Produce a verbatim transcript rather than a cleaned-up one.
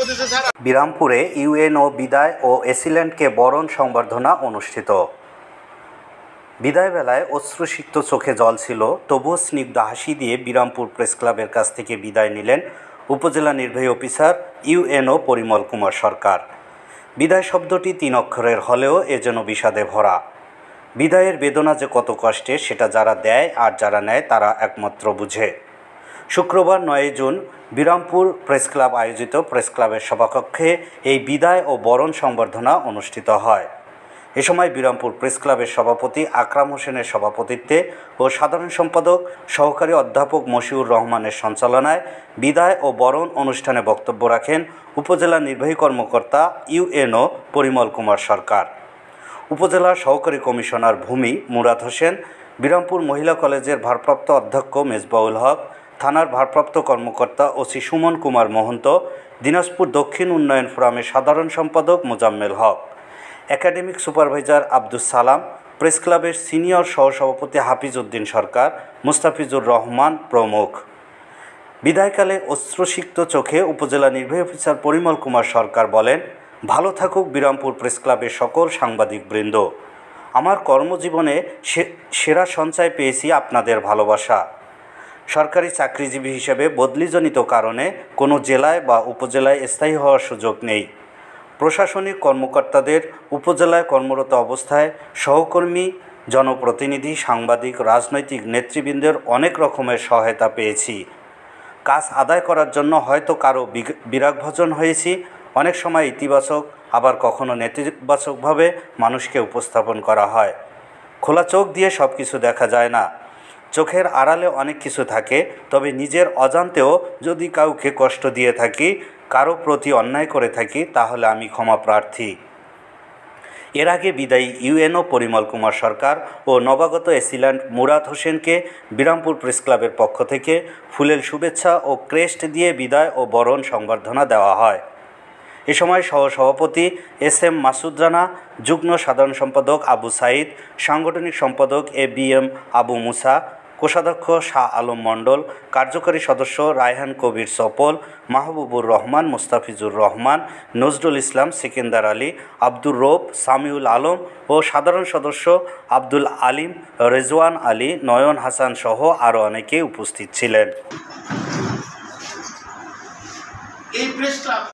বিরামপুরে UNO বিদায় ও এসিল্যান্ডকে বরণ সংবর্ধনা অনুষ্ঠিত। বিদায় বেলায় অশ্রুসিক্ত চোখে জল ছিল, তবুও স্নিগ্ধ হাসি দিয়ে বিরামপুর প্রেস ক্লাবের কাছ থেকে বিদায় নিলেন উপজেলা নির্বাহী অফিসার ইউএনও পরিমল কুমার সরকার। বিদায় শব্দটি তিন অক্ষরের হলেও এ যেন বিষাদে ভরা। বিদায়ের বেদনা যে কত কষ্টে সেটা যারা দেয় আর যারা নেয় তারা একমাত্র বুঝে। শুক্রবার নয়ই জুন বিরামপুর প্রেস ক্লাব আয়োজিত প্রেস ক্লাবের সভাকক্ষে এই বিদায় ও বরণ সংবর্ধনা অনুষ্ঠিত হয়। এ সময় বিরামপুর প্রেস ক্লাবের সভাপতি আকরাম হোসেনের সভাপতিত্বে ও সাধারণ সম্পাদক সহকারী অধ্যাপক মশিউর রহমানের সঞ্চালনায় বিদায় ও বরণ অনুষ্ঠানে বক্তব্য রাখেন উপজেলা নির্বাহী কর্মকর্তা ইউএনও পরিমল কুমার সরকার। উপজেলা সহকারী কমিশনার ভূমি মুরাদ হোসেন, বিরামপুর মহিলা কলেজের ভারপ্রাপ্ত অধ্যক্ষ মেজবাউল হক, থানার ভারপ্রাপ্ত কর্মকর্তা ওসি সুমন কুমার মহন্ত, দিনাজপুর দক্ষিণ উন্নয়ন ফোরামের সাধারণ সম্পাদক Mozammel Haque, academic supervisor Abdus Salam, press ক্লাবের সিনিয়র সহসভাপতি হাফিজ উদ্দিন সরকার, মুস্তাফিজুর রহমান প্রমুখ। বিদায়কালে অশ্রুসিক্ত চোখে উপজেলা নির্বাহী অফিসার পরিমল কুমার সরকার বলেন, ভালো থাকুক বিরামপুর প্রেস ক্লাবের সকল সাংবাদিকবৃন্দ। আমার কর্মজীবনে সেরা সঞ্চয় পেয়েছি আপনাদের ভালোবাসা। সরকারি চাকরিজীবী হিসেবে বদলিজনিত কারণে কোনো জেলায় বা উপজেলায় স্থায়ী হওয়ার সুযোগ নেই। প্রশাসনিক কর্মকর্তাদের উপজেলায় কর্মরত অবস্থায় সহকর্মী, জনপ্রতিনিধি, সাংবাদিক, রাজনৈতিক নেতৃবৃন্দের অনেক রকমের সহায়তা পেয়েছি। কাজ আদায় করার জন্য হয়তো কারো বিরাগভাজন হয়েছি, অনেক সময় ইতিবাচক আবার কখনো নেতিবাচকভাবে মানুষকে উপস্থাপন করা হয়। খোলা চোখ দিয়ে সব কিছু দেখা যায় না, চোখের আড়ালে অনেক কিছু থাকে। তবে নিজের অজান্তেও যদি কাউকে কষ্ট দিয়ে থাকি, কারো প্রতি অন্যায় করে থাকি, তাহলে আমি ক্ষমা প্রার্থী। এর আগে বিদায়ী ইউএনও পরিমল কুমার সরকার ও নবাগত এসিল্যান্ড মুরাদ হোসেনকে বিরামপুর প্রেস ক্লাবের পক্ষ থেকে ফুলেল শুভেচ্ছা ও ক্রেস্ট দিয়ে বিদায় ও বরণ সংবর্ধনা দেওয়া হয়। এ সময় সহসভাপতি এস এম মাসুদ রানা, যুগ্ম সাধারণ সম্পাদক আবু সাইদ, সাংগঠনিক সম্পাদক A B M Abu Musa, কোষাধ্যক্ষ শাহ আলম মণ্ডল, কার্যকরী সদস্য রায়হান কবির সপল, মাহবুবুর রহমান, মুস্তাফিজুর রহমান, নজরুল ইসলাম, সেকেন্দার আলী, আব্দুর রৌফ, সামিউল আলম ও সাধারণ সদস্য আব্দুল আলিম, রেজওয়ান আলী, নয়ন হাসান সহ আরও অনেকে উপস্থিত ছিলেন।